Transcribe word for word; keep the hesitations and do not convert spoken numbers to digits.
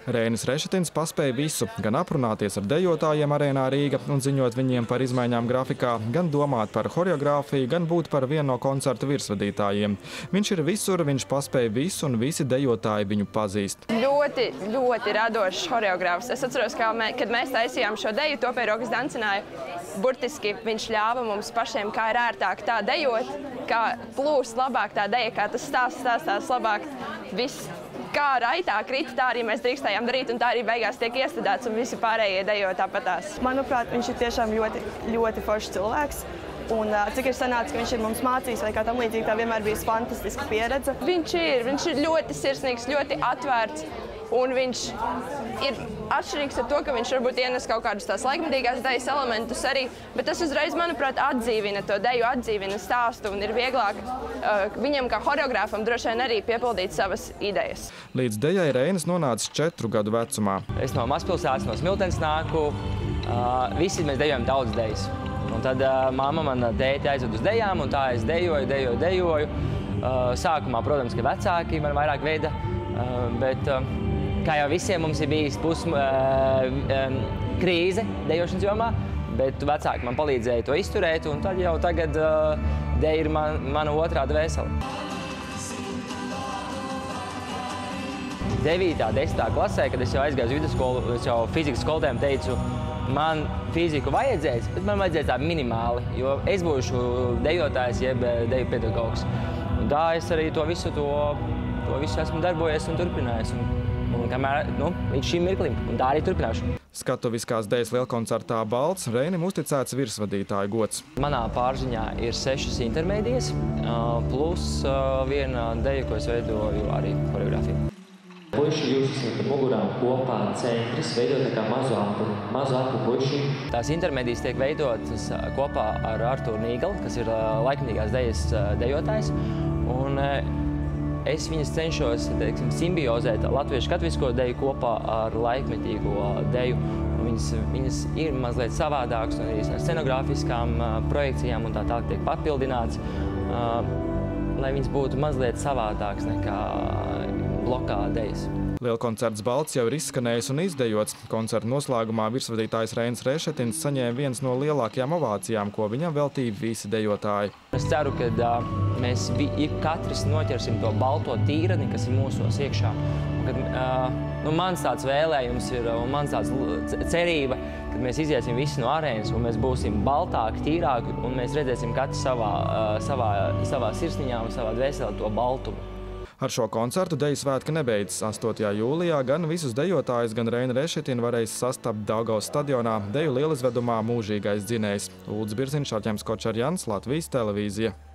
Reinis Rešetins paspēja visu, gan aprunāties ar dejotājiem arēnā Rīga un ziņot viņiem par izmaiņām grafikā, gan domāt par horeogrāfiju, gan būt par vienu no koncerta virsvadītājiem. Viņš ir visur, viņš paspēja visu un visi dejotāji viņu pazīst. Ļoti, ļoti radošs horeogrāfs. Es atceros, ka mē, kad mēs taisījām šo deju, Topēja Rokas dancināja, burtiski viņš ļāva mums pašiem, kā ir ērtāk tā dejot, kā plūst labāk tā deja, kā tas stāsts stāstās labāk. Viss, kā raitāk rīt, tā arī mēs drīkstējām darīt, un tā arī beigās tiek iestudēts, un visi pārējie dejo tāpatās. Manuprāt, viņš ir tiešām ļoti, ļoti foršs cilvēks. Un cik ir sanācis, ka viņš ir mums mācījis vai kā tam līdzīgi, tā vienmēr bijusi fantastiska pieredze. Viņš ir, viņš ir ļoti sirsnīgs, ļoti atvērts, un viņš ir atšķirīgs ar to, ka viņš varbūt ienes kaut kādus tās laikmetīgās dejas elementus arī, bet tas uzreiz, manuprāt, atdzīvina to deju, atdzīvina stāstu, un ir vieglāk uh, viņam kā horeogrāfam droši vien arī piepildīt savas idejas. Līdz dejai Reinis nonācis četru gadu vecumā. Es no mazpilsētas, no Smiltenes nāku, uh, visi mēs dejojam daudz dejas. Un tad uh, mamma man tēti aizved uz dejām, un tā es dejoju, dejoju, dejoju. Uh, sākumā, protams, ka vecāki man vairāk veida, uh, bet uh, kā jau visiem mums ir bijis pus uh, um, krīze dejošanas jomā, bet vecāki man palīdzēja to izturēt, un tad jau tagad uh, deja ir man, mana otrā dvēsele. devītā, desmitā klasē, kad es jau aizgāju uz vidusskolu, es jau fizikas skolotājiem teicu, man fiziku vajadzēs, bet man vajadzēs tā minimāli, jo es būšu dejotājs, jeb deju pedagogs. Un tā es arī to visu, to, to visu esmu darbojies un turpinājis. Un, un kamēr, nu, līdz šim mirklim, un tā arī turpināšu. Skatuviskās dejas lielkoncertā Balts Reinim uzticēts virsvadītāja gods. Manā pārziņā ir sešas intermēdijas, plus viena deja, ko es veidoju arī horeogrāfiju. Puiši, jūs esat ar mugurām kopā centris, veidot tā kā mazu apli, mazu apli puiši. Tās intermedijas tiek veidotas kopā ar Arturu Nīgali, kas ir laikmetīgās dejas dejotājs. Un es viņas cenšos, teiksim, simbiozēt latviešu katvisko deju kopā ar laikmetīgo deju. Viņas, viņas ir mazliet savādākas, un arī ar scenogrāfiskām projekcijām un tā tā tiek papildināts, lai viņas būtu mazliet savādākas nekā blokā dejas. Lielkoncerts Balts jau ir izskanējis un izdejots. Koncerta noslēgumā virsvadītājs Reinis Rešetins saņēma viens no lielākajām ovācijām, ko viņam veltīja visi dejotāji. Es ceru, ka uh, mēs katrs noķersim to balto tīrani, kas ir mūsos iekšā. Un, kad, uh, nu, mans tāds vēlējums ir, un mans tāds cerība, kad mēs iziesim visi no arēnas, un mēs būsim baltāki, tīrāki, un mēs redzēsim katrs savā, uh, savā, savā sirsniņā un savā dvēselē to baltumu. Ar šo koncertu deju svētki nebeidzas. astotajā jūlijā gan visus dejotājus, gan Reini Rešetinu varēs sastapt Daugavas stadionā deju lielizvedumā Mūžīgais dzinējs. Uldis Birziņš, Arķems Kočarjans, Latvijas televīzija.